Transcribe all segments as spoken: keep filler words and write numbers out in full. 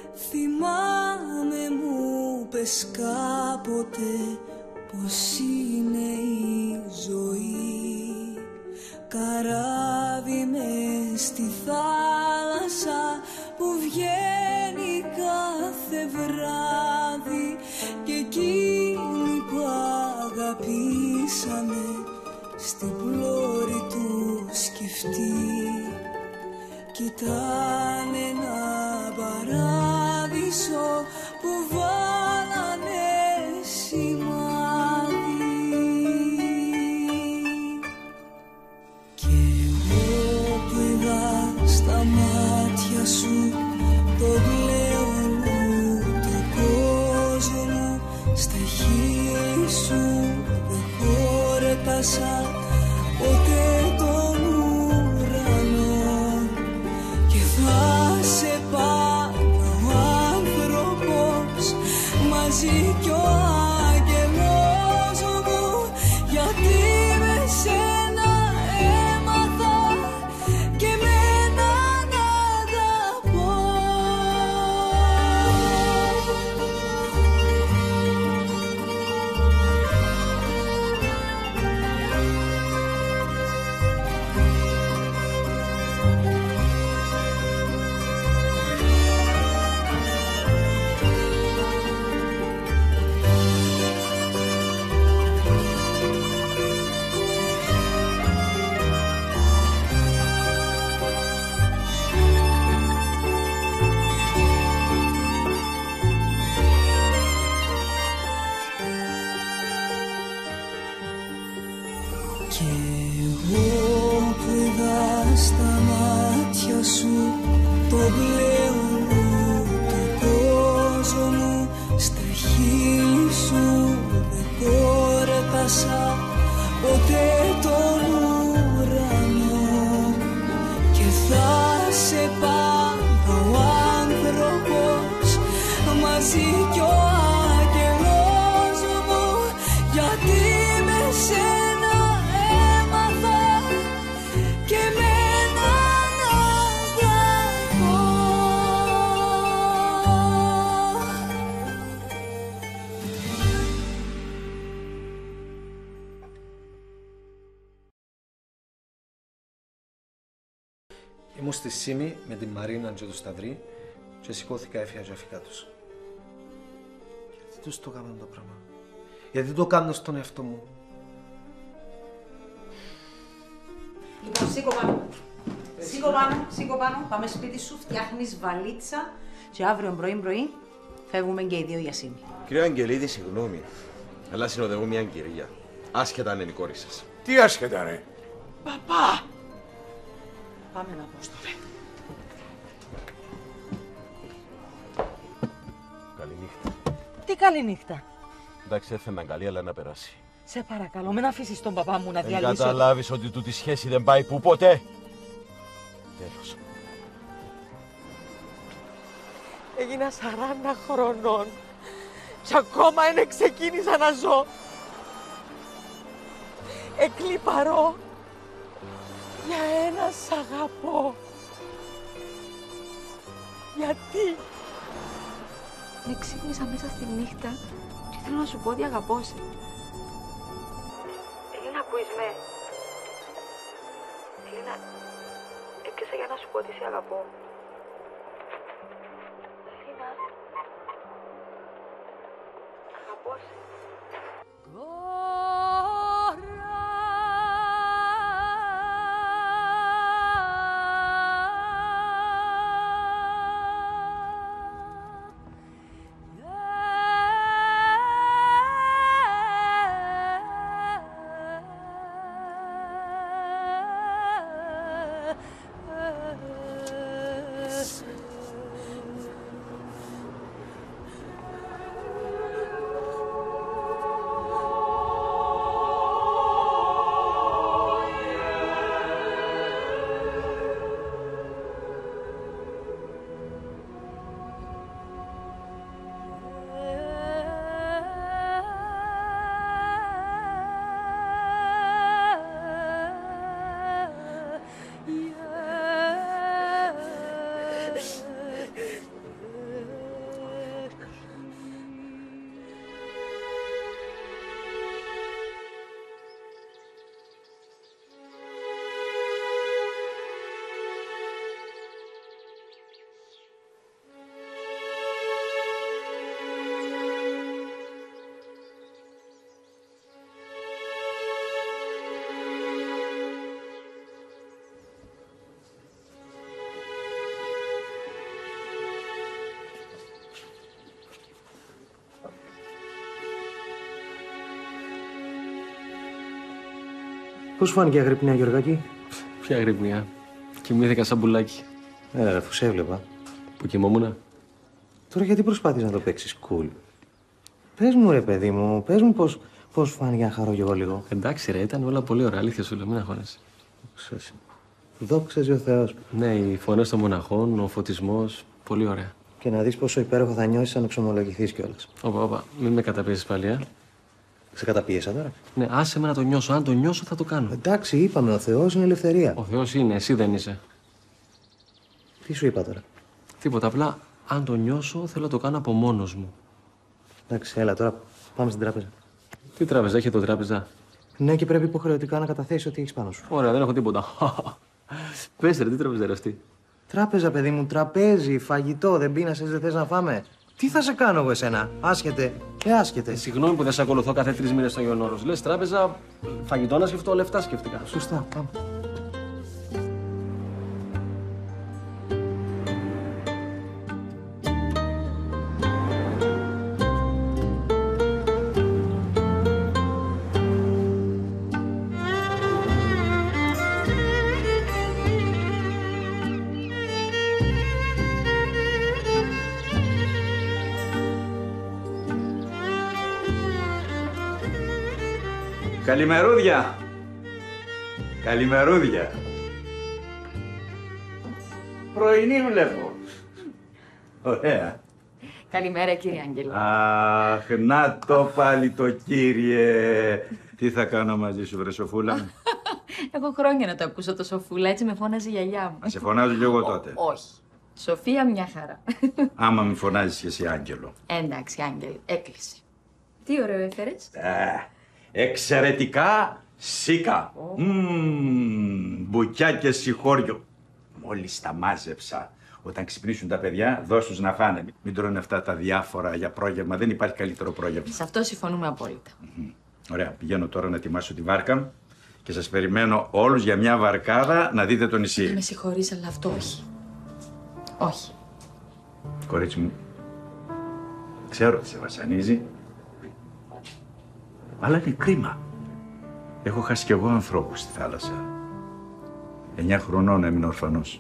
θυμάμαι μου πες κάποτε πως είναι η ζωή. Καράβι μες στη θάλασσα που βγαίνει κάθε βράδυ, και εκείνοι που αγαπήσαμε στην πλώρη του σκεφτεί, κοιτάνε ένα παράδεισο που βάλανε σημάδι. Κι εγώ που είδα στα μάτια σου το μπλε μου, το κόσμο, στα χείλη σου δεν χόρτασα ποτέ τον ουρανό, και θα σε πάντα ο άνθρωπος μαζί κι ο άγγελος μου, γιατί με σένα έμαθα και εμένα να αγαπώ. Κι εγώ που είδα στα μάτια σου το μπλε μου, το κόσμο, στα χείλη σου δεν χόρτασα ποτέ τον ουρανό, και θα σε πάντα ο άνθρωπος μαζί κι ο άγγελος μου, γιατί με σένα έμαθα και εμένα να αγαπώ. Ήμουν στη Σύμη με την Μαρίνα και το Σταυρί και σηκώθηκα έφυγα και αφήκα τους. Γιατί τους το έκαναν το πράγμα? Γιατί το κάνω στον εαυτό μου? Λοιπόν, σήκω πάνω. Σήκω πάνω, σήκω πάνω. Πάμε σπίτι σου, φτιάχνεις βαλίτσα και αύριο πρωί-πρωί φεύγουμε και οι δύο για Σύμη. Κύριε Αγγελίδη, συγγνώμη, αλλά συνοδεύω μια κυρία. Άσχετα αν είναι η κόρη σας. Τι άσχετα, ρε? Παπά! Πάμε να πω στο ρε. Καληνύχτα. Τι καλή νύχτα. Εντάξει, έφερναν καλή, αλλά να περάσει. Σε παρακαλώ, μην αφήσεις τον παπά μου να Δεν διαλύσει. καταλάβεις ότι τούτη σχέση δεν πάει που ποτέ. Τέλος. Έγινα σαράντα χρονών και ακόμα δεν ξεκίνησα να ζω. Εκλυπαρώ για ένα σ' αγαπώ. Γιατί? Με ξύπνησα μέσα στη νύχτα και θέλω να σου πω ότι αγαπώ σε. Ελίνα, ακούεις με? Ελίνα, έπιασα για να σου πω ότι σε αγαπώ. Ελίνα, αγαπώ σε. Πώς φάνηκε η αγρυπνία, Γιωργάκη? Ποια αγρυπνία? Κοιμήθηκα σαν πουλάκι. Ε, αφού σε έβλεπα. Που κοιμόμουνα. Τώρα γιατί προσπάθεις να το παίξεις cool? Πες μου, ρε παιδί μου, πες μου πώς, πώς φάνηκε να χαρώ κι εγώ λίγο. Εντάξει, ρε, ήταν όλα πολύ ωραία. Αλήθεια σου λέω, μην αγχώνεσαι. Δόξα ο Θεός. Ναι, οι φωνές των μοναχών, ο φωτισμός, πολύ ωραία. Και να δεις πόσο υπέροχο θα νιώσεις αν εξομολογηθείς κιόλας. Όπα, όπα, μην με καταπίεσεις πάλι, ε. Σε καταπίεσα τώρα. Ναι, άσε με να το νιώσω. Αν το νιώσω, θα το κάνω. Εντάξει, είπαμε, ο Θεός είναι ελευθερία. Ο Θεός είναι, εσύ δεν είσαι. Τι σου είπα τώρα? Τίποτα. Απλά, αν το νιώσω, θέλω να το κάνω από μόνος μου. Εντάξει, έλα τώρα, πάμε στην τράπεζα. Τι τράπεζα, έχει το τράπεζα? Ναι, και πρέπει υποχρεωτικά να καταθέσεις ό,τι έχεις πάνω σου. Ωραία, δεν έχω τίποτα. Πες ρε, τι τράπεζα είναι αυτή? Τράπεζα, παιδί μου, τραπέζι, φαγητό, δεν πείνασες, δεν θες να φάμε. Τι θα σε κάνω εγώ εσένα, άσχετε, ε, άσχετε. Ε, συγγνώμη που δεν σε ακολουθώ κάθε τρεις μήνες στο Άγιον Όρος. Λες τράπεζα, φαγητό να σκεφτώ, λεφτά σκεφτικά. Σωστά, πάμε. Καλημερούδια! Καλημερούδια! Πρωινή βλέπω. Ωραία. Καλημέρα, κύριε Άγγελο. Αχ, να το πάλι το κύριε. Τι θα κάνω μαζί σου, βρε Σοφούλα? Έχω χρόνια να το ακούσω το Σοφούλα, έτσι με φώναζε η γιαγιά μου. Να σε φωνάζω κι εγώ τότε. Όχι. Σοφία, μια χαρά. Άμα με φωνάζεις και εσύ Άγγελο. Εντάξει, Άγγελο, έκλεισε. Τι ωραίο έφερες. Ε, εξαιρετικά σίκα. Oh. Mm, μπουκιά και συγχώριο. Μόλις τα μάζεψα. Όταν ξυπνήσουν τα παιδιά, δώσ' τους να φάνε. Μην τρώνε αυτά τα διάφορα για πρόγευμα. Δεν υπάρχει καλύτερο πρόγευμα. Σε αυτό συμφωνούμε απόλυτα. Mm-hmm. Ωραία. Πηγαίνω τώρα να ετοιμάσω τη βάρκα και σας περιμένω όλους για μια βαρκάδα να δείτε το νησί. Με συγχωρείς, αλλά αυτό όχι. Όχι. Κορίτσι μου, ξέρω ότι σε βασανίζει, αλλά είναι κρίμα. Έχω χάσει κι εγώ ανθρώπους στη θάλασσα. Εννιά χρονών έμεινα ορφανός.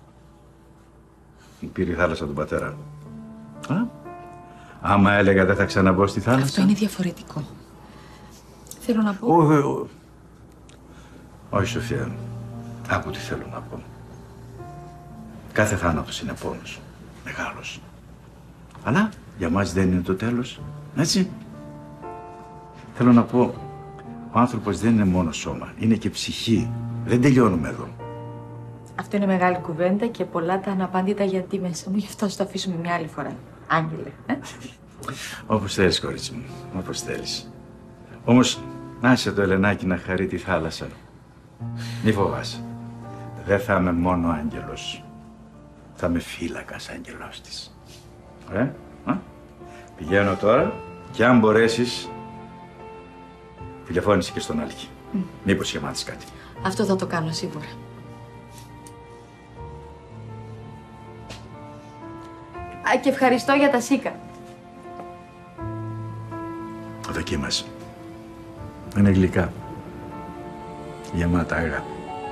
Μου πήρε η θάλασσα τον πατέρα μου. Α, άμα έλεγα δεν θα ξαναμπω στη θάλασσα. Αυτό είναι διαφορετικό. Θέλω να πω... Όχι, όχι. Όχι, Σοφία. Άκου τι θέλω να πω. Κάθε θάνατος είναι πόνος. Μεγάλος. Αλλά για μας δεν είναι το τέλος. Έτσι. Θέλω να πω, ο άνθρωπος δεν είναι μόνο σώμα. Είναι και ψυχή. Δεν τελειώνουμε εδώ. Αυτό είναι μεγάλη κουβέντα και πολλά τα αναπάντητα γιατί μέσα μου. Γι' αυτό θα το αφήσουμε μια άλλη φορά. Άγγελε. Ε? Όπως θέλεις, κορίτσι μου. Όπως θέλεις. Όμως, άσε το Ελενάκι να χαρεί τη θάλασσα. Μη φοβάσαι. Δεν θα είμαι μόνο άγγελος. Θα είμαι φύλακας άγγελός της. Ωραία. Α? Πηγαίνω τώρα και αν μπορέσεις, τηλεφώνησε και στον Άλκη. Mm. Μήπως σχεμάτισε κάτι. Αυτό θα το κάνω σίγουρα. Α, και ευχαριστώ για τα σίκα. Δοκίμασε. Είναι γλυκά. Γεμάτα αγάπη.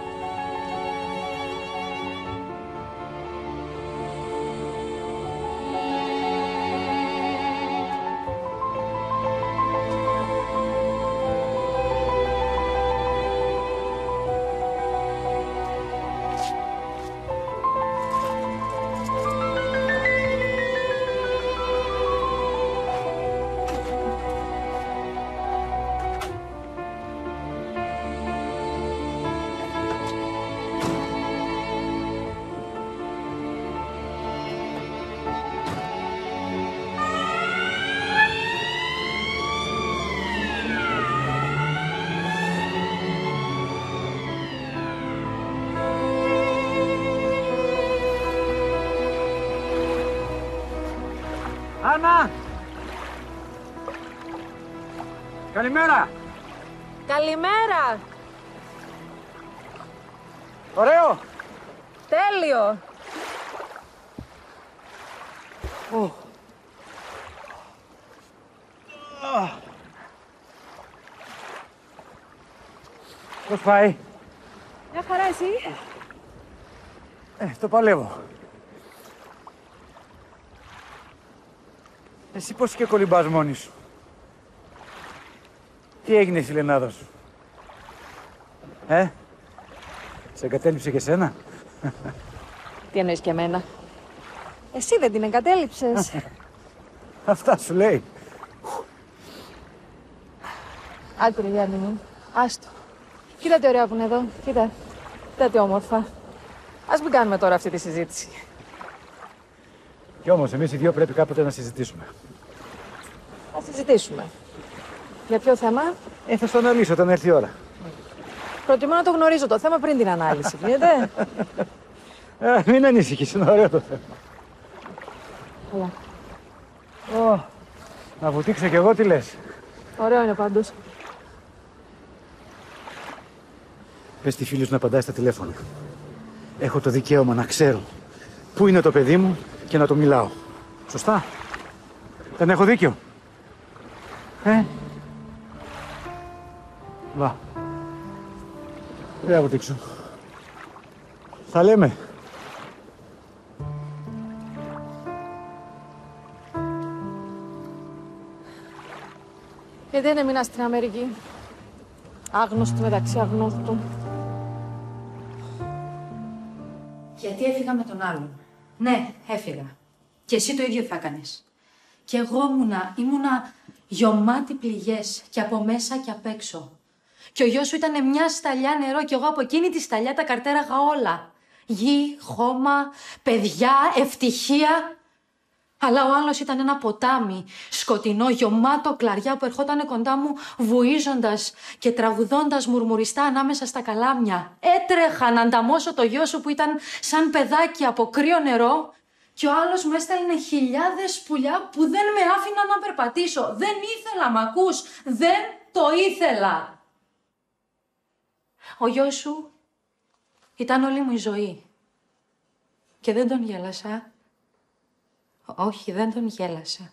Άννα! Καλημέρα! Καλημέρα! Ωραίο! Τέλειο! Oh. Ah. Πώς πάει? Μια χαρά, εσύ. Ε, το παλεύω. Εσύ πώς και κολυμπάς μόνη σου? Τι έγινε στη Λενάδα σου? Ε, σε εγκατέλειψε και σένα? Τι εννοείς και εμένα? Εσύ δεν την εγκατέλειψες. Αυτά σου λέει. Άκουρε, Γιάννη μου. Άστο. Κοίτα τι ωραία που είναι εδώ. Κοίτα. Κοίτα τι όμορφα. Ας μην κάνουμε τώρα αυτή τη συζήτηση. Κι όμως εμείς οι δυο πρέπει κάποτε να συζητήσουμε. Θα συζητήσουμε. Για ποιο θέμα? Ε, θα στο αναλύσω όταν έρθει η ώρα. Προτιμώ να το γνωρίζω το θέμα πριν την ανάλυση. Γίνεται? Ε, μην ανησυχείς, είναι ωραίο το θέμα. Καλά. Ω, να βουτήξω κι εγώ, τι λες? Ωραίο είναι πάντως. Πες στη φίλη σου να απαντάει στα τηλέφωνα. Έχω το δικαίωμα να ξέρω πού είναι το παιδί μου και να το μιλάω. Σωστά? Δεν έχω δίκιο? Ε? Βα. Δεν θα βουτήξω. Θα λέμε. Γιατί δεν έμεινα στην Αμερική. Άγνωστη μεταξύ αγνώστου. Γιατί έφυγα με τον άλλον. Ναι, έφυγα. Και εσύ το ίδιο θα έκανες. Και εγώ ήμουνα, ήμουνα γεμάτη πληγές και από μέσα και απ' έξω. Και ο γιος σου ήταν μια σταλιά νερό και εγώ από εκείνη τη σταλιά τα καρτέραγα όλα. Γη, χώμα, παιδιά, ευτυχία. Αλλά ο άλλος ήταν ένα ποτάμι, σκοτεινό, γεμάτο κλαριά που ερχότανε κοντά μου βουίζοντας και τραγουδώντας μουρμουριστά ανάμεσα στα καλάμια. Έτρεχα να ανταμώσω το γιο σου που ήταν σαν παιδάκι από κρύο νερό και ο άλλος μου έστελνε χιλιάδες πουλιά που δεν με άφηναν να περπατήσω. Δεν ήθελα, μ' ακούς, δεν το ήθελα. Ο γιος σου ήταν όλη μου η ζωή και δεν τον γέλασα. Όχι, δεν τον γέλασα.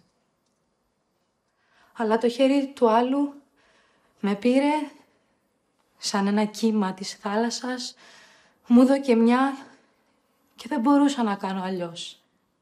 Αλλά το χέρι του άλλου με πήρε σαν ένα κύμα της θάλασσας, μου έδωκε μια και δεν μπορούσα να κάνω αλλιώς.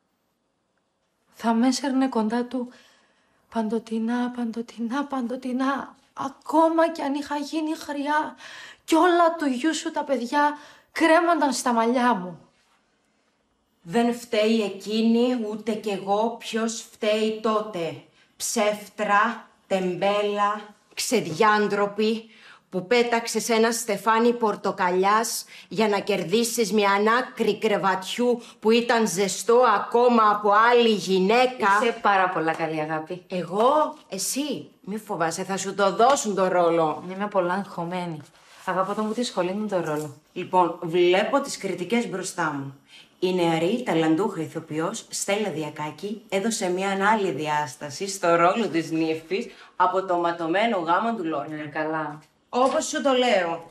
Θα με έσερνε κοντά του παντοτινά, παντοτινά, παντοτινά, ακόμα κι αν είχα γίνει χρειά κι όλα του γιού σου τα παιδιά κρέμονταν στα μαλλιά μου. Δεν φταίει εκείνη, ούτε κι εγώ, ποιος φταίει τότε. Ψεύτρα, τεμπέλα, ξεδιάντροπη, που πέταξες ένα στεφάνι πορτοκαλιάς για να κερδίσεις μια ανάκρη κρεβατιού που ήταν ζεστό ακόμα από άλλη γυναίκα. Είσαι πάρα πολλά καλή, αγάπη. Εγώ, εσύ, μη φοβάσαι, θα σου το δώσουν το ρόλο. Είμαι πολλά αγχωμένη. Αγαπώ το μου τη σχολή μου το ρόλο. Λοιπόν, βλέπω τις κριτικές μπροστά μου. Η νεαρή, ταλαντούχα ηθοποιός Στέλλα Διακάκη έδωσε μια άλλη διάσταση στο ρόλο της νύφης από το ματωμένο γάμο του Λόρκα. Ναι, καλά. Όπως σου το λέω.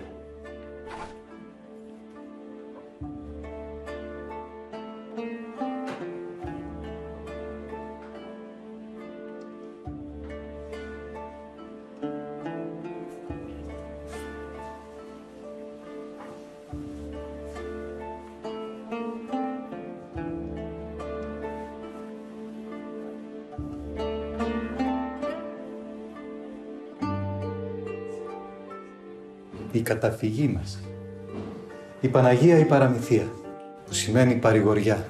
Η καταφυγή μας. Η Παναγία η Παραμυθία, που σημαίνει παρηγοριά.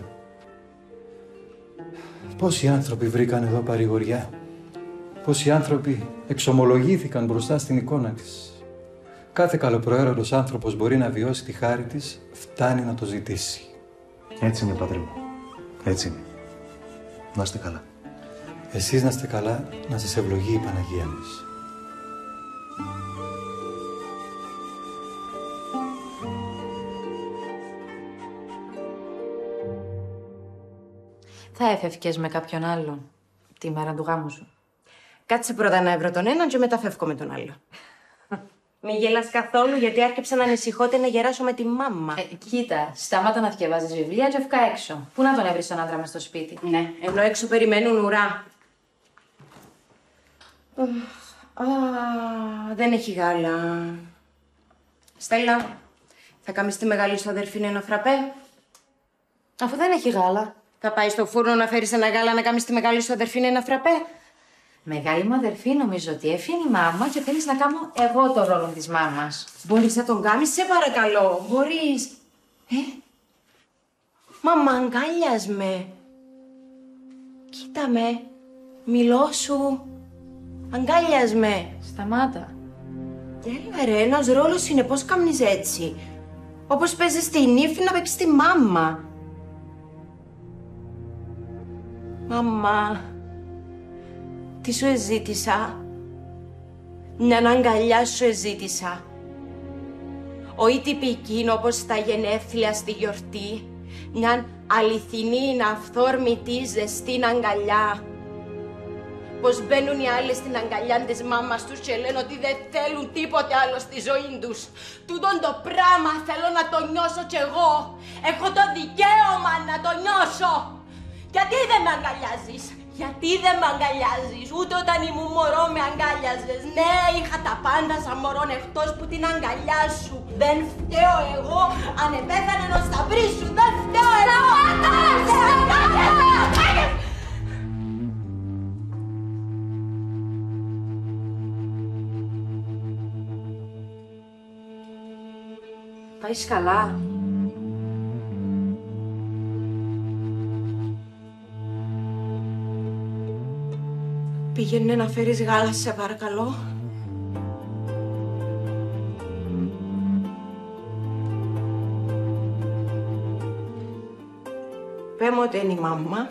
Πόσοι άνθρωποι βρήκαν εδώ παρηγοριά. Πόσοι άνθρωποι εξομολογήθηκαν μπροστά στην εικόνα της. Κάθε καλοπροαίρετος άνθρωπος μπορεί να βιώσει τη χάρη της, φτάνει να το ζητήσει. Έτσι είναι, πατρί μου. Έτσι είναι. Να είστε καλά. Εσείς να είστε καλά, να σας ευλογεί η Παναγία μας. Θα έφευκες με κάποιον άλλον τη μέρα του γάμου σου. Κάτσε πρώτα να έβρω τον έναν και μετά φεύγω με τον άλλο. Μη γελάς καθόλου, γιατί άρχισα να ανησυχώ ότι να γεράσω με τη μάμα. Ε, κοίτα, σταμάτα να διαβάζεις βιβλία και φύγα έξω. Πού να τον έβρεις τον άντρα μες στο σπίτι. Ναι, ενώ έξω περιμένουν ουρά. Α, δεν έχει γάλα. Στέλλα, θα κάνεις τη μεγάλη σου αδερφή ένα φραπέ. Αφού δεν έχει γάλα. Θα πάει στο φούρνο να φέρεις ένα γάλα να κάνεις τη μεγάλη σου αδερφή ένα φραπέ. Μεγάλη μου αδερφή νομίζω ότι έφυγε η μάμα και θέλεις να κάνω εγώ το ρόλο της μάμας. Μπορείς να τον κάνεις, σε παρακαλώ. Μπορείς. Ε, μαμά, αγκάλιας με. Κοίτα με. Μιλώ σου. Αγκάλιας με. Σταμάτα. Έλα ρε, ένας ρόλος είναι, πώς κάνεις έτσι. Όπως παίζεις την ύφη να παίξεις τη μάμα. Μαμά, τι σου εζήτησα. Μιαν αγκαλιά σου εζήτησα. Όχι τυπική όπως τα γενέθλια στη γιορτή. Μιαν αληθινή, αυθόρμητη, ζεστή αγκαλιά. Πως μπαίνουν οι άλλοι στην αγκαλιά της μάμας τους και λένε ότι δεν θέλουν τίποτε άλλο στη ζωή τους. Τούτον το πράγμα θέλω να το νιώσω κι εγώ. Έχω το δικαίωμα να το νιώσω. Γιατί δεν με αγκαλιάζεις, γιατί δεν με αγκαλιάζεις, ούτε όταν ήμουν μωρό με αγκάλιαζες. Ναι, είχα τα πάντα σαν μωρό εκτός που την αγκαλιά σου. Δεν φταίω εγώ, αν επέθανε ο Σταυρής σου, δεν φταίω εγώ. Πάεις καλά. Πήγαινε να φέρεις γάλα, σε παρακαλώ. Πέ μου ότι είναι η μάμα.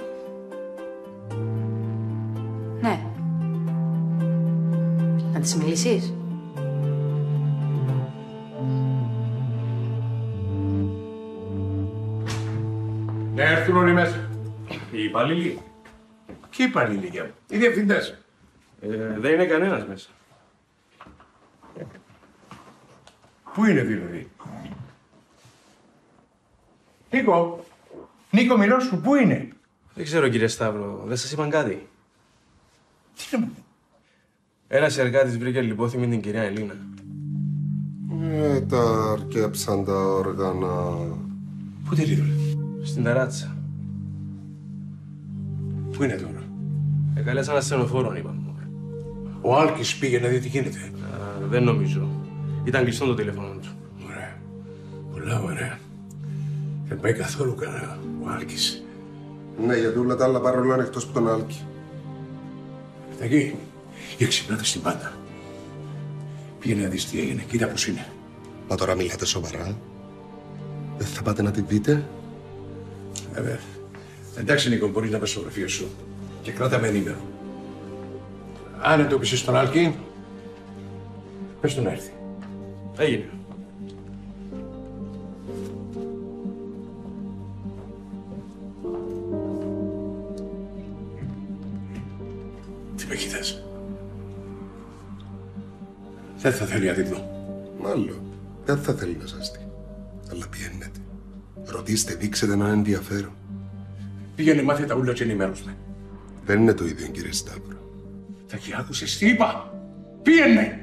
Ναι. Να της μιλήσεις. Να έρθουν όλοι μέσα. Οι υπάλληλοι. Ποιοι υπάλληλοι για μου, οι διευθυντές. Ε, δεν είναι κανένας μέσα. Πού είναι δηλαδή. Νίκο, Νίκο μιλώ σου, πού είναι. Δεν ξέρω κύριε Σταύρο, δεν σας είπαν κάτι. Τι να μου. Ένας εργάτης βρήκε λιπόθυμη την κυρία Ελίνα. Ε, τα αρκέψαν τα όργανα. Πού τη λείπει. Στην ταράτσα. Πού είναι τώρα. Εκαλέσαν ασθενοφόρον, είπαν μου. Ο Άλκης πήγε να δει τι γίνεται. Α, δεν νομίζω. Ήταν κλειστό το τηλέφωνο του. Ωραία. Πολλά ωραία. Δεν πάει καθόλου κανένα ο Άλκης. Ναι, γιατί όλα τα άλλα παρόλα είναι εκτός από τον Άλκη. Έρθα εκεί. Για ξυπνάτε στην πάντα. Πήγαινε να δεις τι έγινε. Κοίτα πώς είναι. Μα τώρα μιλάτε σοβαρά. Δεν θα πάτε να τη δείτε. Βέβαια. Εντάξει, Νίκο, μπορείς να πας στο γραφείο σου και κράτα με ενήμερο. Αν εντόπισες τον Άλκη, πες του να έρθει. Έγινε. Τι με κοιτάς. Δεν θα θέλει να τη δω. Μάλλον. Δεν θα θέλει να σας δει. Αλλά πιένετε. Ρωτήστε, δείξετε έναν ενδιαφέρον. Πήγαινε, μάθε τα ούλα και ενημέρωσμε. Δεν είναι το ίδιο, κύριε Σταύρο. Θα και άκουσες τι είπα. Πήγαινε!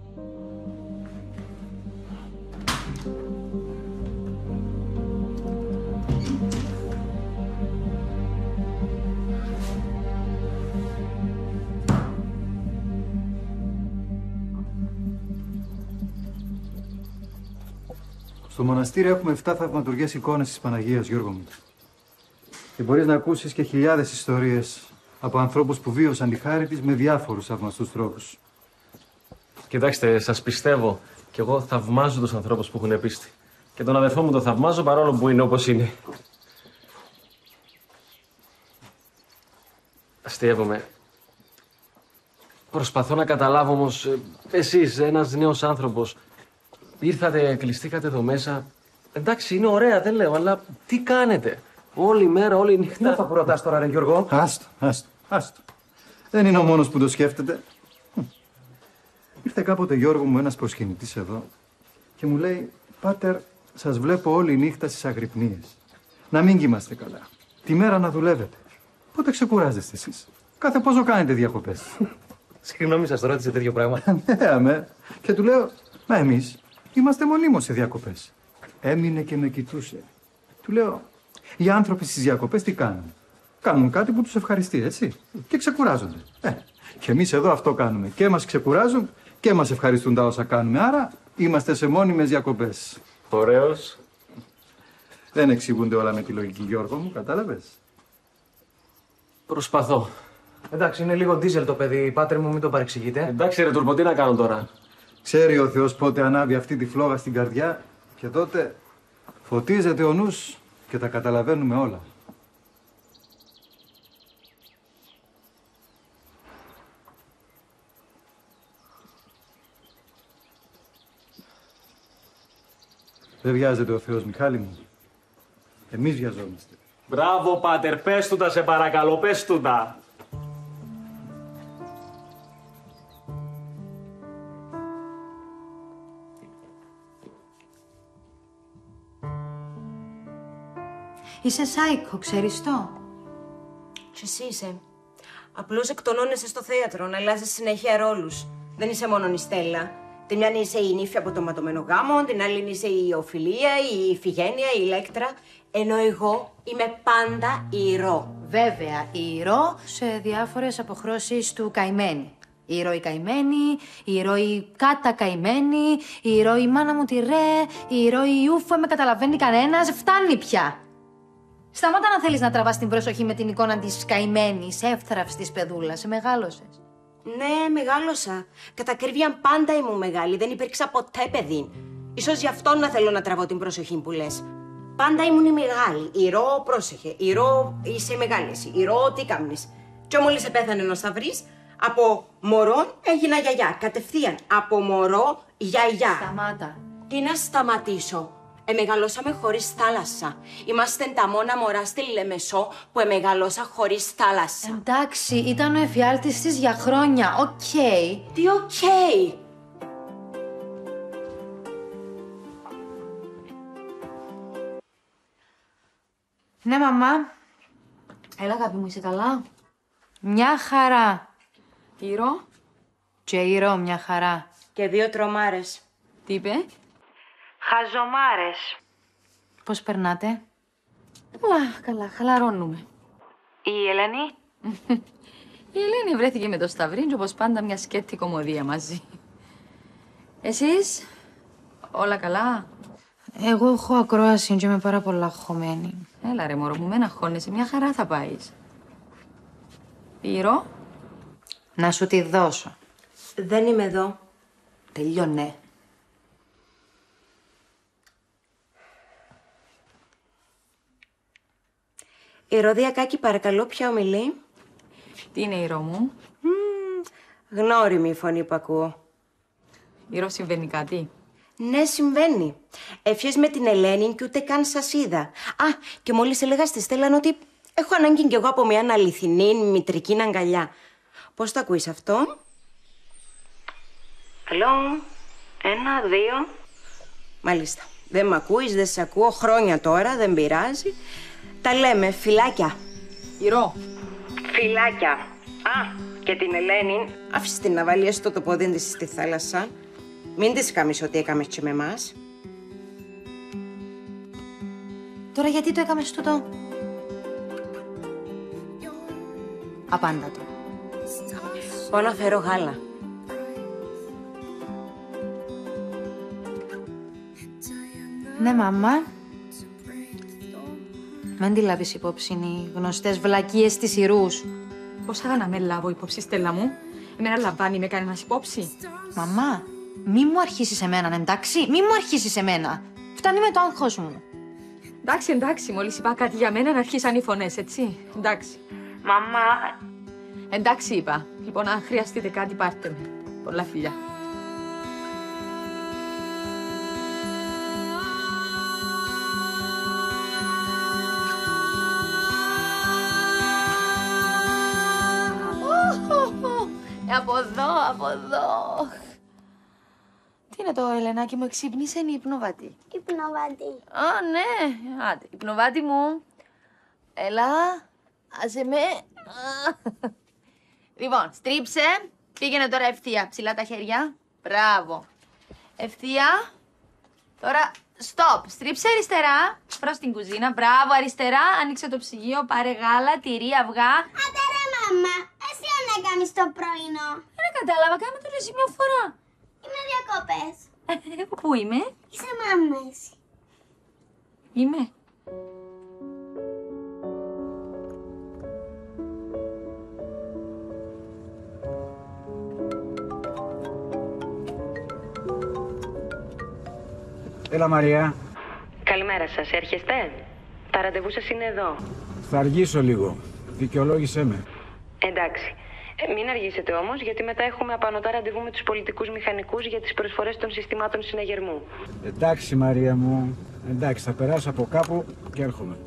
Στο μοναστήρι έχουμε εφτά θαυματουργές εικόνες της Παναγίας, Γιώργο μου. Και μπορείς να ακούσεις και χιλιάδες ιστορίες από ανθρώπους που βίωσαν τη χάρη της με διάφορους θαυμαστούς τρόπους. Κοιτάξτε, σας πιστεύω. Κι εγώ θαυμάζω τους ανθρώπους που έχουν πίστη. Και τον αδερφό μου τον θαυμάζω παρόλο που είναι όπως είναι. Αστείευομαι. Προσπαθώ να καταλάβω όμως, εσείς, ένας νέος άνθρωπος, ήρθατε, κλειστήκατε εδώ μέσα. Εντάξει, είναι ωραία, δεν λέω, αλλά τι κάνετε. Όλη μέρα, όλη νύχτα. Τι να θα ρωτάς τώρα, ρε Γιώργο. Άστο, άστο, άστο. Δεν είναι ο μόνος που το σκέφτεται. Ήρθε κάποτε, Γιώργο μου, ένας προσκυνητής εδώ και μου λέει, «Πάτερ, σας βλέπω όλη νύχτα στις αγρυπνίες. Να μην κοιμάστε καλά. Τη μέρα να δουλεύετε. Πότε ξεκουράζεστε εσείς. Κάθε πόσο κάνετε διακοπές». Συγγνώμη, σας το ρώτησε τέτοιο πράγμα. Ναι, αμέ. Και του λέω, «Μα εμείς Είμαστε μονίμως σε διακοπές. Έμεινε και με κοιτούσε. Του λέω, οι άνθρωποι στις διακοπές τι κάνουν? Κάνουν κάτι που τους ευχαριστεί, έτσι. Και ξεκουράζονται. Ε, και εμείς εδώ αυτό κάνουμε. Και μας ξεκουράζουν και μας ευχαριστούν τα όσα κάνουμε. Άρα είμαστε σε μόνιμες διακοπές. Ωραίος. Δεν εξηγούνται όλα με τη λογική, Γιώργο μου, κατάλαβες? Προσπαθώ. Εντάξει, είναι λίγο ντίζελ το παιδί. Πάτερ μου, μην το παρεξηγείτε. Εντάξει, ρε Τούρμπο, τι να κάνω τώρα? Ξέρει ο Θεός πότε ανάβει αυτή τη φλόγα στην καρδιά και τότε φωτίζεται ο νους και τα καταλαβαίνουμε όλα. Δεν βιάζεται ο Θεός, Μιχάλη μου. Εμείς βιαζόμαστε. Μπράβο, Πάτερ, πες του τα, σε παρακαλώ, πες του τα. Είσαι σάικο, ξέρεις το. Κι εσύ είσαι. Απλώς εκτονώνεσαι στο θέατρο, να αλλάζεις συνέχεια ρόλους. Δεν είσαι μόνο η Στέλλα. Τη μια είσαι η νύφη από το ματωμένο γάμο, την άλλη είσαι η Οφιλία, η Ιφηγένεια, η Ηλέκτρα. Ενώ εγώ είμαι πάντα η Ηρώ. Βέβαια, η Ηρώ σε διάφορες αποχρώσεις του καημένη. Η Ηρώ η καημένη, η Ηρώ η κατακαημένη, η Ηρώ η μάνα μου τη ρε, η Ηρώ η ούφο, με καταλαβαίνει κανένας, φτάνει πια. Σταμάτα να θέλεις να τραβάς την προσοχή με την εικόνα της καημένης, εύθραυστης παιδούλας. Σε μεγάλωσες. Ναι, μεγάλωσα. Κατά ακρίβεια πάντα ήμουν μεγάλη. Δεν υπήρξα ποτέ παιδί. Ίσως γι' αυτό να θέλω να τραβώ την προσοχή που λες. Πάντα ήμουν η μεγάλη. Η Ρο, πρόσεχε. Η Ρο, είσαι μεγάλη εσύ. Η Ρο, τι κάμνεις? Και μόλις επέθανε ο Σταυρής, από μωρό έγινα γιαγιά. Κατευθείαν. Από μωρό, γιαγιά. Σταμάτα. Τι να σταματήσω? Εμεγαλώσαμε χωρίς θάλασσα. Είμαστε τα μόνα μωρά στη Λεμεσό που εμεγαλώσα χωρίς θάλασσα. Εντάξει, ήταν ο εφιάλτης της για χρόνια. Οκ. Okay. Τι οκ. Okay. Ναι, μαμά. Έλα, αγάπη μου, είσαι καλά? Μια χαρά. Ήρω. Και Ήρω, μια χαρά. Και δύο τρομάρες. Τι είπε? Χαζομάρες. Πώς περνάτε? Καλά, καλά, χαλαρώνουμε. Η Ελένη? Η Ελένη βρέθηκε με το Σταυρί, όπως πάντα μια σκέτη κομμωδία μαζί. Εσείς, όλα καλά? Εγώ έχω ακρόαση και είμαι πάρα πολλά αγχωμένη. Έλα ρε μωρό μου, μένα αγχώνεσαι, μια χαρά θα πάεις. Ήρω. Να σου τη δώσω. Δεν είμαι εδώ. Τελειώνε. Η Ροδία Κάκη, παρακαλώ, ποια ομιλεί? Τι είναι η Ρο μου? Mm, γνώριμη η φωνή που ακούω. Η Ρο, συμβαίνει κάτι? Ναι, συμβαίνει. Έφυγες με την Ελένη και ούτε καν σας είδα. Α, και μόλις έλεγα στη Στέλλα ότι έχω ανάγκη κι εγώ από μια αληθινή μητρική αγκαλιά. Πώς το ακούεις αυτό? Αλλό, ένα, δύο. Μάλιστα. Δεν μ' ακούεις, δεν σε ακούω χρόνια τώρα, δεν πειράζει. Τα λέμε, φιλάκια. Ηρώ. Φιλάκια. Α, και την Ελένη, άφησε την να βάλει έστω το πόδι της στη θάλασσα. Μην της κάνεις ό,τι έκαμες και με εμάς. Τώρα γιατί το έκαμες τούτο? Απάντατο. Πάω να φέρω γάλα. Ναι, μαμά. Μην τη λάβεις υπόψη οι γνωστές βλακίες της Ηρούς. Πώς θα να με λάβω υπόψη, Στέλλα μου? Εμένα λαμβάνει με κανένας υπόψη. Μαμά, μη μου αρχίσεις εμέναν, εντάξει. Μη μου αρχίσεις εμένα. Φτάνει με το άγχος μου. Εντάξει, εντάξει, μόλις είπα κάτι για μένα να αρχίσαν οι φωνές, έτσι. Εντάξει. Μαμά. Εντάξει, είπα. Λοιπόν, αν χρειαστείτε κάτι, πάρτε με. Πολλά φιλιά. Από εδώ, από εδώ. Τι είναι το, Ελενάκι μου, εξύπνησε ή υπνοβάτη? Υπνοβάτη. Α, ναι. Άντε, υπνοβάτη μου. Έλα, άσε με. Λοιπόν, στρίψε. Πήγαινε τώρα ευθεία. Ψηλά τα χέρια. Μπράβο. Ευθεία. Τώρα, stop. Στρίψε αριστερά προς την κουζίνα. Μπράβο, αριστερά. Άνοιξε το ψυγείο. Πάρε γάλα, τυρί, αυγά. Άντε ρε μάμα, εσύ αν έκαμες το πρωινό. Δεν κατάλαβα, κάμε το λες μια φορά. Είμαι διακοπές. Ε, εγώ πού είμαι? Είσαι μάμα εσύ. Είμαι. Έλα Μαρία. Καλημέρα σας, έρχεστε? Τα ραντεβού σας είναι εδώ. Θα αργήσω λίγο. Δικαιολόγησέ με. Εντάξει. Ε, μην αργήσετε όμως, γιατί μετά έχουμε απανωτά ραντεβού με τους πολιτικούς μηχανικούς για τις προσφορές των συστημάτων συναγερμού. Εντάξει Μαρία μου. Εντάξει, θα περάσω από κάπου και έρχομαι.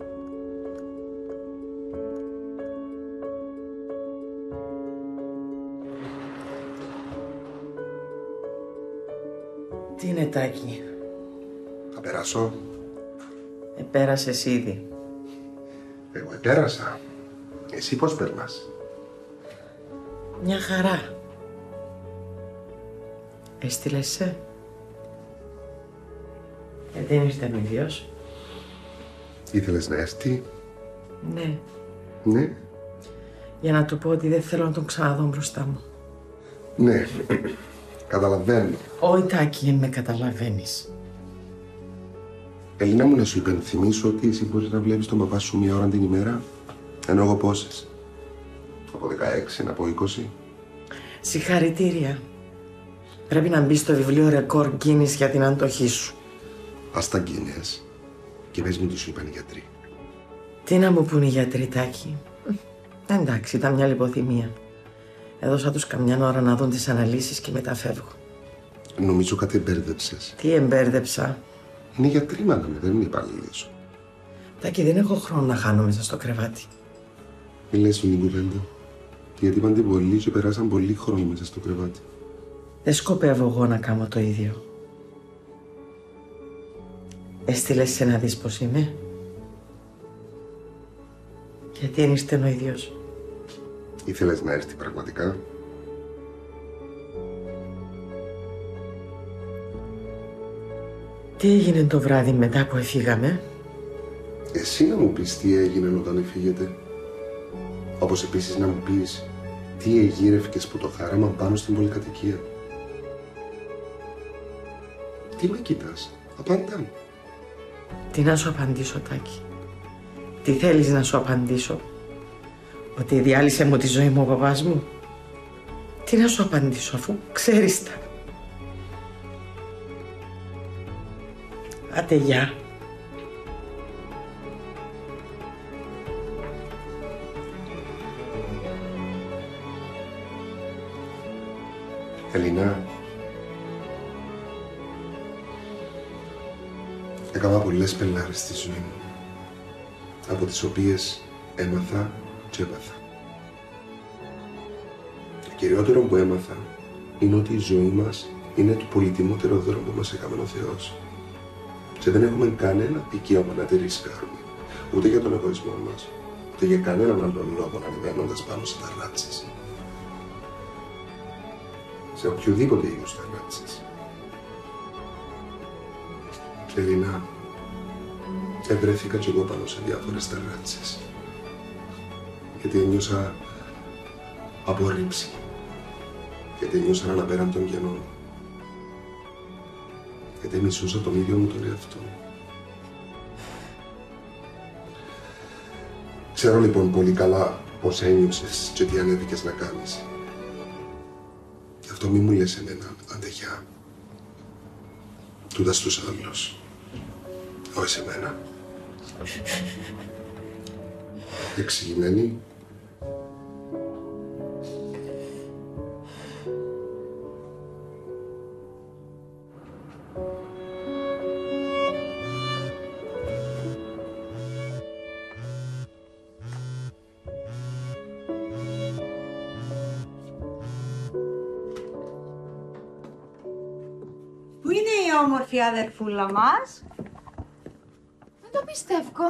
Τι είναι Τάκη? Θα περάσω. Επέρασες ήδη. Εγώ επέρασα. Εσύ πώς περνάς? Μια χαρά. Έστειλες σε. Ε, δεν ήρθε αμοιβιός. Ήθελες να έρθει? Ναι. Ναι. Για να του πω ότι δεν θέλω να τον ξαναδώ μπροστά μου. Ναι. Καταλαβαίνω. Όχι Τάκη, με καταλαβαίνεις. Ελίνα μου, να σου υπενθυμίσω ότι εσύ μπορείς να βλέπεις τον παπά σου μία ώρα την ημέρα, ενώ εγώ πόσες? Από δεκαέξι, να πω είκοσι. Συγχαρητήρια. Πρέπει να μπει στο βιβλίο ρεκόρ Guinness για την αντοχή σου. Ας τα Guinness και πες μου τι σου είπαν οι γιατροί. Τι να μου πουν οι γιατροί, Τάκη? Εντάξει, ήταν μια λιποθυμία. Έδωσα τους καμιά ώρα να δουν τις αναλύσεις και μετά φεύγω. Νομίζω κάτι εμπέρδεψες. Τι εμπέρδεψα? Είναι γιατροί, μάνα μου, δεν είναι υπάλληλοι σου. Τάκη, δεν έχω χρόνο να χάνω μέσα στο κρεβάτι. Μη λες την κουβέντα. Γιατί είπαν πολλοί και περάσαν πολύ χρόνο μέσα στο κρεβάτι. Δεν σκοπεύω εγώ να κάνω το ίδιο. Έστειλες σε να δεις πως είμαι. Γιατί δεν είστε ο ίδιος. Ήθελες να έρθει πραγματικά? Τι έγινε το βράδυ μετά που εφήγαμε? Εσύ να μου πεις τι έγινε όταν έφυγετε. Όπως επίσης να μου πεις τι εγείρευκες που το χάραμα πάνω στην πολυκατοικία. Τι με κοιτάς? Απαντά μου. Τι να σου απαντήσω, Τάκη? Τι θέλεις να σου απαντήσω? Ότι διάλυσε μου τη ζωή μου ο παπάς μου? Τι να σου απαντήσω αφού ξέρεις τα? Άντε, γεια. Ελίνα, έκανα πολλές πελάρες στη ζωή μου, από τις οποίες έμαθα και έπαθα. Το κυριότερο που έμαθα είναι ότι η ζωή μας είναι το πολυτιμότερο δώρο που μας έκαμε ο Θεός. Και δεν έχουμε κανένα δικαίωμα να τη ρισκάρουμε, ούτε για τον εγωισμό μας, ούτε για κανέναν άλλον λόγο ανεβαίνοντας πάνω σε ταρράτσες. Σε οποιοδήποτε είδους ταρράτσες. Ελίνα, ευρέθηκα κι εγώ πάνω σε διάφορες ταρράτσες. Γιατί ένιωσα απορρίψη. Γιατί ένιωσα έναν απέραντον κενό. Γιατί μισούσα τον ίδιο μου τον εαυτό. Ξέρω λοιπόν πολύ καλά πώς ένιωσες και τι ανέβηκες να κάνεις. Γι' αυτό μη μου λες εμένα, αντεγιά. Τούτα στους άλλους. Όχι σε μένα. Εξηγημένη. Πού είναι η όμορφη αδερφούλα μας? Δεν το πιστεύω.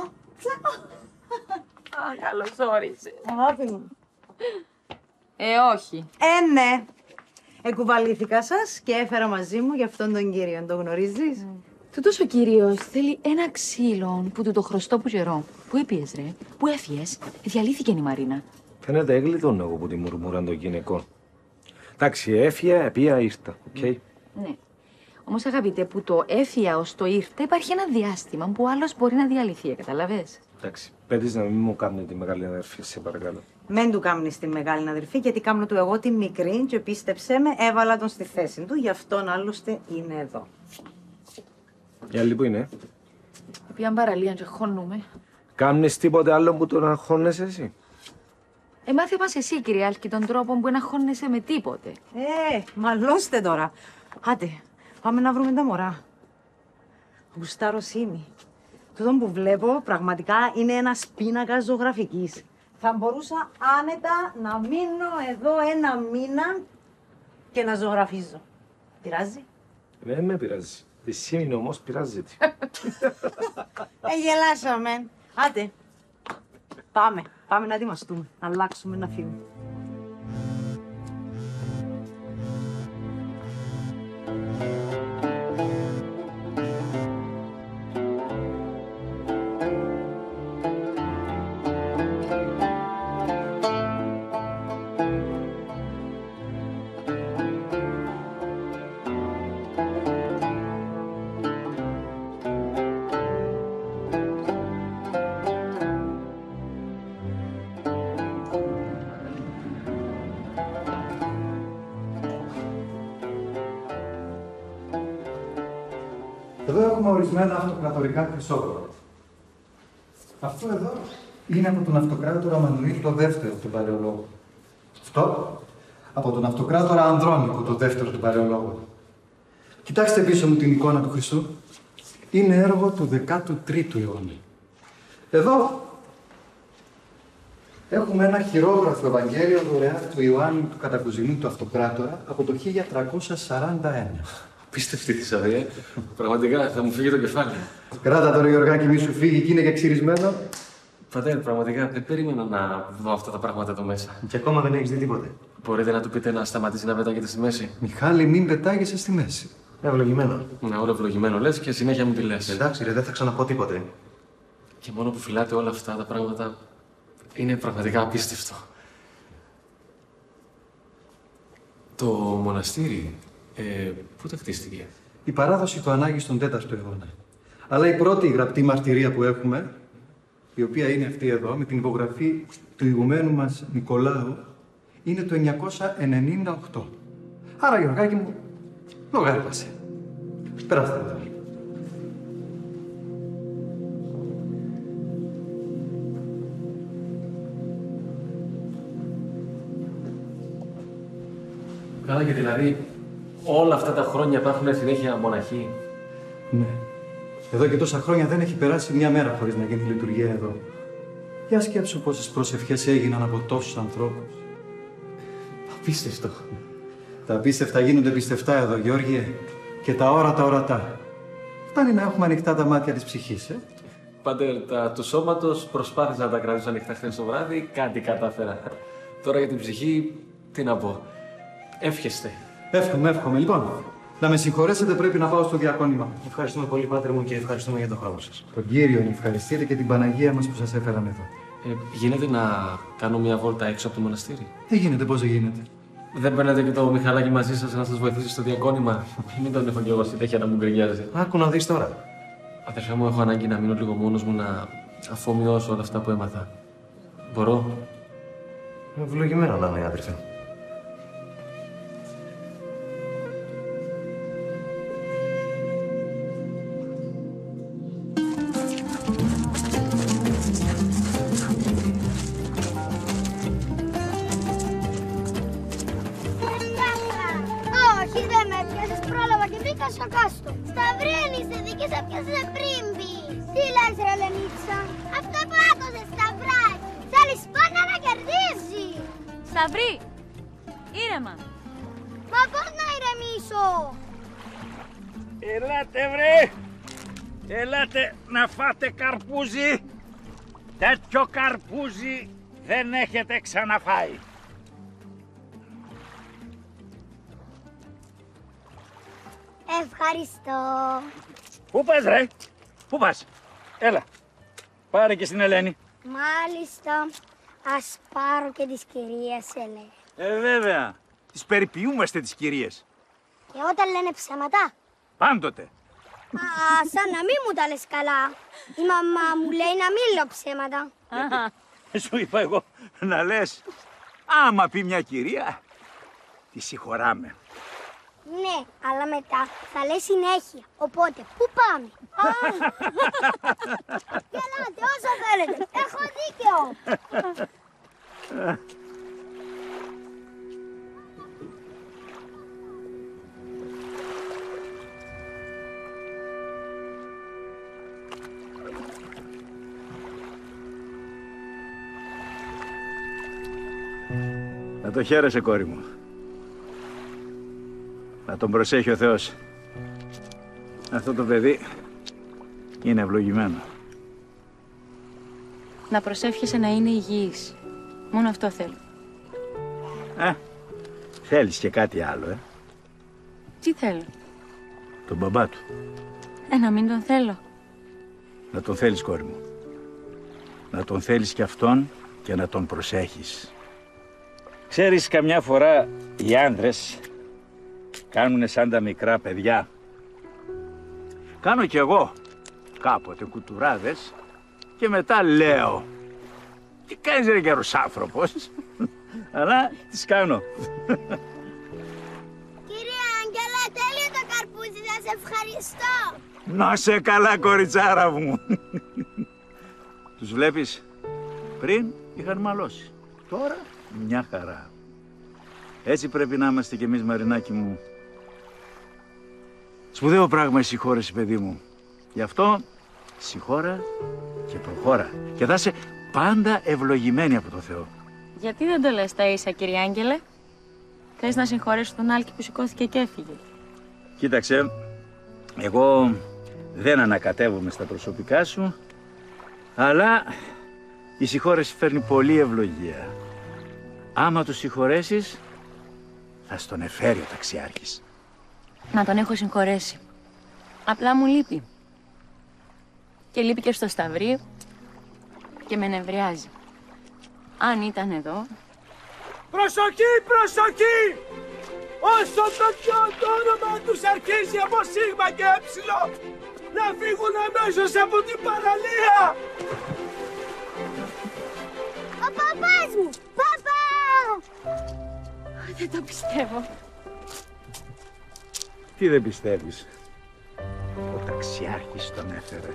Α, καλώς όρισες. Αγάπη μου. Ε, όχι. Ε, ναι. Εκουβαλήθηκα σας και έφερα μαζί μου για αυτόν τον κύριο. Τον γνωρίζεις? Mm. Τούτος ο κύριος θέλει ένα ξύλο που του το χρωστώ που καιρό. Πού έπιες ρε, πού έφυγες, διαλύθηκε η Μαρίνα. Φαίνεται έγκλειτον εγώ που τη μουρμουράν των γυναικών. Εντάξει, έφυγε, επία, ήρθα, οκ. Okay. Ναι. Όμως αγαπητέ, που το έφυγα ως το ήρθα υπάρχει ένα διάστημα που ο άλλος μπορεί να διαλυθεί, καταλαβες. Εντάξει, πέτεις να μην μου κάνει τη μεγάλη αδερφή, σε παρακαλώ. Μεν του κάμνεις την μεγάλη αδερφή, γιατί κάμνω του εγώ τη μικρή και πίστεψέ με, έβαλα τον στη θέση του, γι' αυτόν άλλωστε είναι εδώ. Η άλλη που είναι. Πήγαν παραλία και χώνουμε. Κάμνεις τίποτε άλλο που τον αγχώνεσαι εσύ. Ε, μάθε μας εσύ, κύριε Άλκη, τον τρόπο που να χώνεσαι με τίποτε. Ε, μαλώστε τώρα. Άντε, πάμε να βρούμε τα μωρά. Γουστάρω Σίμη. Τούτον που βλέπω πραγματικά είναι ένας πίνακας ζωγραφικής. Θα μπορούσα άνετα να μείνω εδώ ένα μήνα και να ζωγραφίζω. Πειράζει? Δεν με πειράζει. Τη Σίμη όμως πειράζει. Ε, γελάσαμε. Άντε, πάμε. Πάμε να ετοιμαστούμε, να αλλάξουμε, να φύγουμε. Εδώ έχουμε ορισμένα αυτοκρατορικά χρυσόγραφα. Αυτό εδώ είναι από τον αυτοκράτορα Μανουήλ το δεύτερο του Παλαιολόγου. Αυτό από τον αυτοκράτορα Ανδρώνικο το δεύτερο του Παλαιολόγου. Κοιτάξτε πίσω μου την εικόνα του Χριστού. Είναι έργο του δεκάτου τρίτου αιώνα. Εδώ έχουμε ένα χειρόγραφο Ευαγγέλιο δωρεάν του Ιωάννη του Κατακουζινού του Αυτοκράτορα από το χίλια τριακόσια σαράντα ένα. Πίστευτη θησαυρία. Πραγματικά θα μου φύγει το κεφάλι. Κράτα τώρα, Γιωργάκη, μη σου φύγει και είναι και ξυρισμένο. Πατέρα, πραγματικά δεν περίμενα να δω αυτά τα πράγματα εδώ μέσα. Και ακόμα δεν έχεις δει τίποτε. Μπορείτε να του πείτε να σταματήσει να πετάγεται στη μέση. Μιχάλη, μην πετάγεσαι στη μέση. Ευλογημένο. Ναι, όλο ευλογημένο λες και συνέχεια μου τη λες. Εντάξει, ρε, δεν θα ξαναπώ τίποτε. Και μόνο που φυλάτε όλα αυτά τα πράγματα είναι πραγματικά απίστευτο. Το μοναστήρι, ε, πού τα χτίστηκε? Η παράδοση του ανάγει στον τέταρτο αιώνα. Αλλά η πρώτη γραπτή μαρτυρία που έχουμε, η οποία είναι αυτή εδώ, με την υπογραφή του ηγουμένου μας Νικολάου, είναι το εννιακόσια ενενήντα οκτώ. Άρα, Γιωργάκη μου, λογάριπασε. Περάστε εδώ. Καλά, και δηλαδή όλα αυτά τα χρόνια υπάρχουν συνέχεια μοναχοί. Ναι. Εδώ και τόσα χρόνια δεν έχει περάσει μια μέρα χωρίς να γίνει λειτουργία εδώ. Για σκέψου πόσες προσευχές έγιναν από τόσους ανθρώπους. Απίστευτο. Τα απίστευτα γίνονται πιστευτά εδώ, Γιώργιε. Και τα όρατα ορατά. Φτάνει να έχουμε ανοιχτά τα μάτια της ψυχής, ε. Πατέρ, τα του σώματος προσπάθησα να τα κρατήσω ανοιχτά χθες το βράδυ, κάτι κατάφερα. Τώρα για την ψυχή, τι να πω. Εύχεστε. Εύχομαι, εύχομαι. Λοιπόν, να με συγχωρέσετε, πρέπει να πάω στο διακόνημα. Ευχαριστούμε πολύ, Πάτερ μου, και ευχαριστούμε για τον χρόνο σας. Τον Κύριο να ευχαριστείτε και την Παναγία μας που σας έφεραν εδώ. Ε, γίνεται να κάνω μια βόλτα έξω από το μοναστήρι? Δεν γίνεται, πώς δεν γίνεται. Δεν παίρνετε και το Μιχαλάκι μαζί σας να σας βοηθήσει στο διακόνημα? Μην τον έχω κι εγώ συνέχεια να μου γκρινιάζει. Άκου να δεις τώρα. Αδερφέ μου, έχω ανάγκη να μείνω λίγο μόνος μου να αφομοιώσω όλα αυτά που έμαθα. Μπορώ? Ευλογημένο να είναι, αδερφέ. Όχι, δεν με έπιασες, πρόλαβα και βρήκα σοκάστο. Σταυρή, αν είστε δική, σε πιάσε πριν μπεις. Τι λες, ρε Λενίτσα? Αυτό που άκουσες, Σταυράκι. Θέλεις πάντα να κερδίζει. Σταυρή, ήρεμα. Μα πώς να ηρεμήσω? Ελάτε, βρε. Ελάτε να φάτε καρπούζι. Τέτοιο καρπούζι δεν έχετε ξαναφάει. Ευχαριστώ. Πού πας ρε, πού πας. Έλα, πάρε και στην Ελένη. Μάλιστα. Ας πάρω και τις κυρίες, Ελένη. Ε, βέβαια. Τις περιποιούμαστε τις κυρίες. Και όταν λένε ψέματα. Πάντοτε. Α, σαν να μην μου τα λες καλά. Η μαμά μου λέει να μην λέω ψέματα. Σου είπα εγώ να λες, άμα πει μια κυρία, τη συγχωράμε. Ναι, αλλά μετά θα λέει συνέχεια. Οπότε, πού πάμε. Γελάτε όσο θέλετε. Έχω δίκιο. Να το χαίρεσαι, κόρη μου. Να τον προσέχει ο Θεός. Αυτό το παιδί είναι ευλογημένο. Να προσεύχεσαι να είναι υγιής. Μόνο αυτό θέλω. Ε, θέλεις και κάτι άλλο, ε. Τι θέλω. Τον μπαμπά του. Ε, να μην τον θέλω. Να τον θέλεις, κόρη μου. Να τον θέλεις και αυτόν και να τον προσέχεις. Ξέρεις, καμιά φορά οι άντρες κάνουνε σαν τα μικρά παιδιά. Κάνω κι εγώ κάποτε κουτουράδες και μετά λέω τι κάνεις ρε γερός άνθρωπος. Αλλά τις κάνω. Κύριε Άγγελε, τέλειο το καρπούζι, θα σε ευχαριστώ. Να σε καλά, κοριτσάρα μου. Τους βλέπεις, πριν είχαν μαλώσει. Τώρα μια χαρά. Έτσι πρέπει να είμαστε κι εμείς, Μαρινάκη μου. Σπουδαίο πράγμα η συγχώρεση, παιδί μου. Γι' αυτό συγχώρα και προχώρα. Και θα είσαι πάντα ευλογημένη από το Θεό. Γιατί δεν το λες τα ίσα, κύριε Άγγελε. Θες να συγχωρέσεις τον Άλκη που σηκώθηκε και έφυγε. Κοίταξε, εγώ δεν ανακατεύομαι στα προσωπικά σου, αλλά η συγχώρεση φέρνει πολλή ευλογία. Άμα του συγχωρέσεις, θα στον εφέρει ο ταξιάρχης. Να τον έχω συγχωρέσει. Απλά μου λείπει. Και λείπει και στο Σταυρί και με νευριάζει. Αν ήταν εδώ... Προσοχή, προσοχή! Όσο το πιο το όνομα τους αρχίζει από σίγμα και έψιλο, να φύγουν αμέσως από την παραλία! Ο παπάς μου! Παπά! Δεν το πιστεύω. Τι δεν πιστεύεις. Ο ταξιάρχης τον έφερε.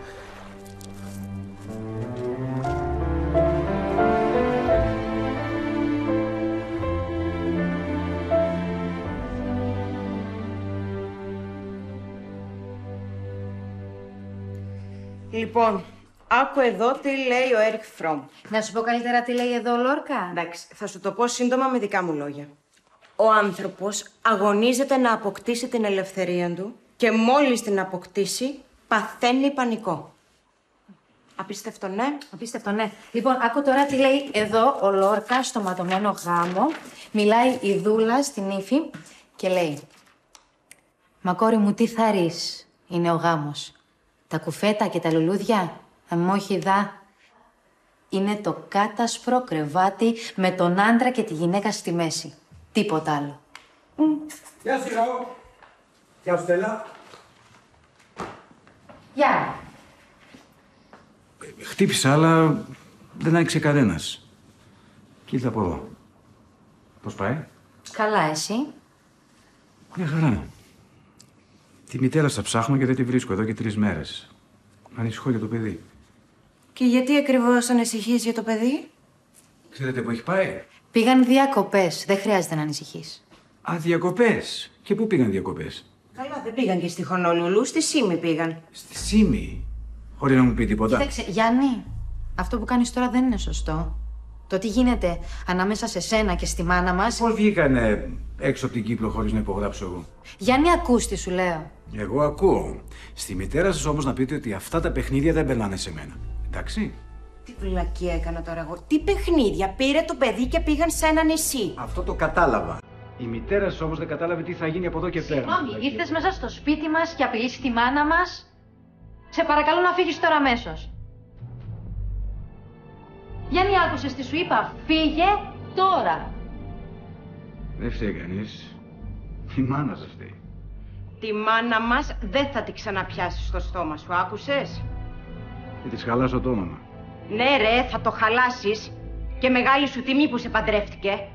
Λοιπόν, άκου εδώ τι λέει ο Έρικ Φρόμ. Να σου πω καλύτερα τι λέει εδώ ο Λόρκα. Εντάξει, θα σου το πω σύντομα με δικά μου λόγια. Ο άνθρωπος αγωνίζεται να αποκτήσει την ελευθερία του και μόλις την αποκτήσει, παθαίνει πανικό. Απίστευτο, ναι. Απίστευτο, ναι. Λοιπόν, άκου τώρα τι λέει εδώ ο Λόρκα στο ματωμένο γάμο. Μιλάει η Δούλα στην Ήφη και λέει «Μα κόρη μου, τι θαρείς είναι ο γάμος. Τα κουφέτα και τα λουλούδια, αμόχι δα. Είναι το κάτασπρο κρεβάτι με τον άντρα και τη γυναίκα στη μέση. Τίποτα άλλο». Γεια σου, Ρο. Γεια σου, Στέλλα. Γεια. Χτύπησα, αλλά δεν άνοιξε κανένας. Και ήρθα από εδώ. Πώς πάει? Καλά, εσύ. Μια χαρά. Τη μητέρα στα ψάχνω και δεν τη βρίσκω εδώ και τρεις μέρες. Ανησυχώ για το παιδί. Και γιατί ακριβώς ανησυχείς για το παιδί? Ξέρετε που έχει πάει? Πήγαν διακοπές. Δεν χρειάζεται να ανησυχείς. Α, διακοπές. Και πού πήγαν διακοπές? Καλά, δεν πήγαν και στη Χονολουλού, στη Σίμη πήγαν. Στη Σίμη. Χωρίς να μου πει τίποτα. Κοίταξε, Γιάννη, αυτό που κάνεις τώρα δεν είναι σωστό. Το τι γίνεται ανάμεσα σε σένα και στη μάνα μας... Πώς βγήκανε έξω από την Κύπρο χωρίς να υπογράψω εγώ? Γιάννη, ακούς τι σου λέω. Εγώ ακούω. Στη μητέρα σας όμως να πείτε ότι αυτά τα παιχνίδια δεν περνάνε σε μένα. Εντάξει? Τι βλακή έκανα τώρα εγώ. Τι παιχνίδια. Πήρε το παιδί και πήγαν σε ένα νησί. Αυτό το κατάλαβα. Η μητέρα σας όμως δεν κατάλαβε τι θα γίνει από εδώ και πέρα. Συγγνώμη, ήρθες μέσα στο σπίτι μας και απειλείς τη μάνα μας. Σε παρακαλώ να φύγεις τώρα αμέσως. Γιάννη, άκουσες τι σου είπα. Φύγε τώρα. Δεν φταίει κανείς. Η μάνα σας φταίει. Τη μάνα μας δεν θα τη ξαναπιάσεις στο στόμα σου, άκουσες? Και της χαλάσω το όνομα. Ναι ρε, θα το χαλάσεις. Και μεγάλη σου τιμή που σε παντρεύτηκε.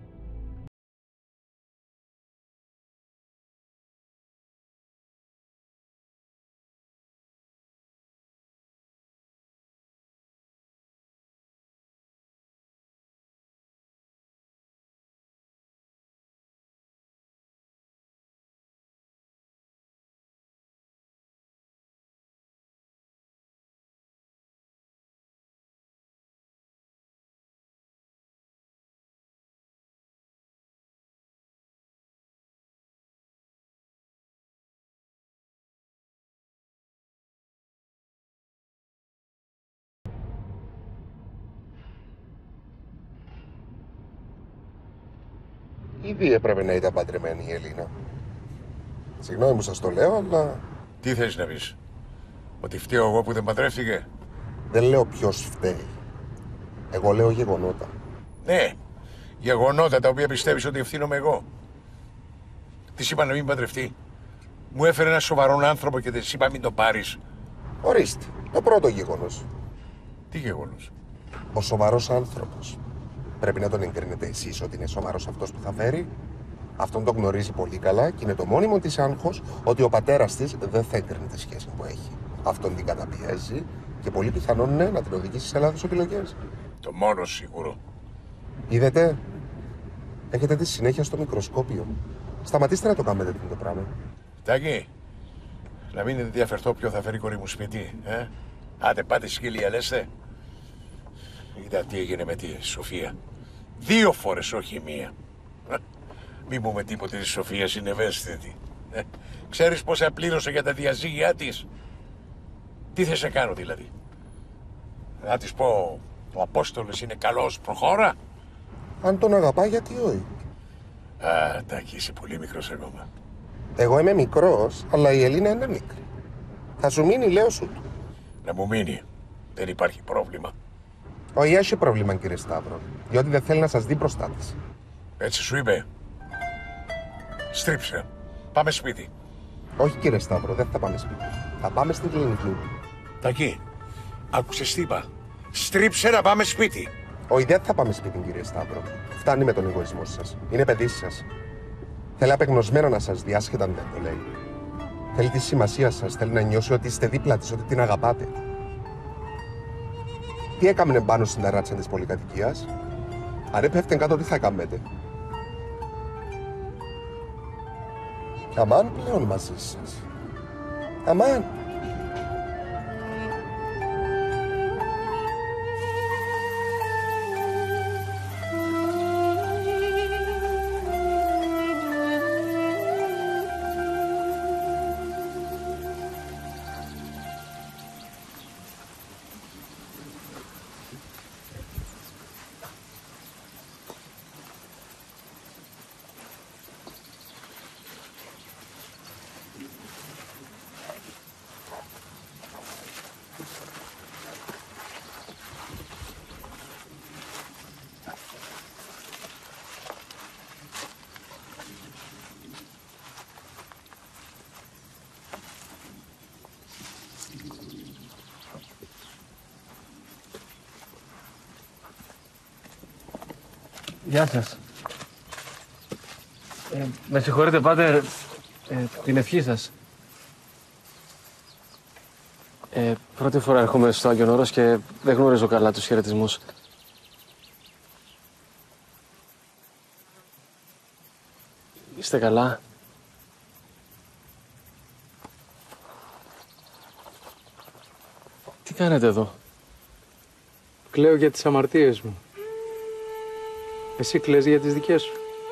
Ήδη έπρεπε να ήταν παντρεμένη η Ελίνα. Συγγνώμη που σας το λέω, αλλά... Τι θες να πεις? Ότι φταίω εγώ που δεν παντρεύτηκε? Δεν λέω ποιος φταίει. Εγώ λέω γεγονότα. Ναι, γεγονότα τα οποία πιστεύεις ότι ευθύνομαι εγώ. Της είπα να μην παντρευτεί. Μου έφερε ένα σοβαρό άνθρωπο και της είπα μην το πάρεις. Ορίστε, το πρώτο γεγονός. Τι γεγονός? Ο σοβαρός άνθρωπος. Πρέπει να τον εγκρίνετε εσείς ότι είναι σοβαρός αυτός που θα φέρει. Αυτόν τον γνωρίζει πολύ καλά και είναι το μόνιμο της άγχος ότι ο πατέρας της δεν θα εγκρίνει τη σχέση που έχει. Αυτόν την καταπιέζει και πολύ πιθανόν είναι να την οδηγήσει σε λάθος επιλογές. Το μόνο σίγουρο. Είδετε, έχετε τη συνέχεια στο μικροσκόπιο. Σταματήστε να το κάνετε αυτό το πράγμα. Τάκη, να μην ενδιαφερθώ ποιο θα φέρει η κόρη μου σπίτι, ε? Άντε πάτε σκύλια λέστε. Είδα τι έγινε με τη Σοφία. Δύο φορές, όχι μία. Μη πούμε τίποτε της Σοφίας, είναι ευαίσθητη. Ε, ξέρεις πόσα πλήρωσε για τα διαζύγια της? Τι θες να κάνω δηλαδή? Να της πω, ο Απόστολος είναι καλός, προχώρα. Αν τον αγαπά, γιατί όχι? Α, Τάκη, είσαι πολύ μικρός ακόμα. Εγώ είμαι μικρός, αλλά η Ελίνα είναι μικρή. Θα σου μείνει, λέω σου του. Να μου μείνει. Δεν υπάρχει πρόβλημα. Όχι, έχει πρόβλημα, κύριε Σταύρο. Διότι δεν θέλει να σας δει μπροστά της. Έτσι σου είπε. Στρίψε. Πάμε σπίτι. Όχι, κύριε Σταύρο, δεν θα πάμε σπίτι. Θα πάμε στην κλινική. Τακί, άκουσες τι είπα. Στρίψε να πάμε σπίτι. Όχι, δεν θα πάμε σπίτι, κύριε Σταύρο. Φτάνει με τον εγωισμό σας. Είναι παιδί σας. Θέλει απεγνωσμένο να σας δει, άσχετα αν δεν το λέει. Θέλει τη σημασία σας. Θέλει να νιώσει ότι είστε δίπλα της, ότι την αγαπάτε. Τι έκαμνε πάνω στην ταράτσα της πολυκατοικίας? Αν έπεφτε κάτω, τι θα κάνετε? Αμάν πλέον μαζί σας. Αμάν. Γεια σας. Ε, με συγχωρείτε, πάτερ, ε, την ευχή σας. Ε, πρώτη φορά έρχομαι στο Άγιον Όρος και δεν γνωρίζω καλά τους χαιρετισμούς. Είστε καλά? Τι κάνετε εδώ? Κλαίω για τις αμαρτίες μου. Εσύ κλαις για τις δικές σου.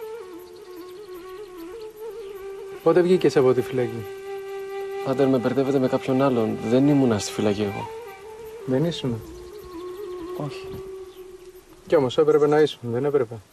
Πότε βγήκες από τη φυλακή? Πάτερ, με μπερδεύετε με κάποιον άλλον. Δεν ήμουνα στη φυλακή εγώ. Δεν ήσουν? Όχι. Κι όμως έπρεπε να ήσουν, δεν έπρεπε?